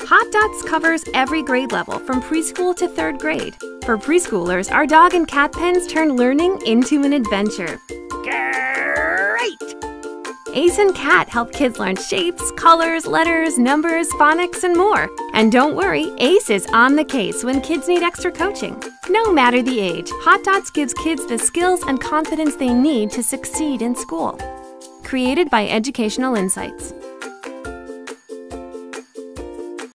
Hot Dots covers every grade level from preschool to 3rd grade. For preschoolers, our dog and cat pens turn learning into an adventure. Great! Ace and Cat help kids learn shapes, colors, letters, numbers, phonics, and more. And don't worry, Ace is on the case when kids need extra coaching. No matter the age, Hot Dots gives kids the skills and confidence they need to succeed in school. Created by Educational Insights.